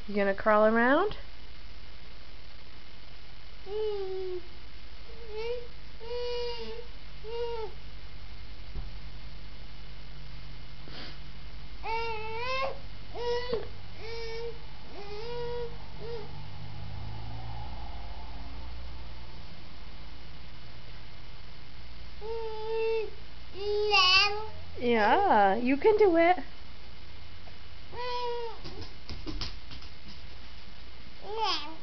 You gonna crawl around? Yeah, you can do it. No.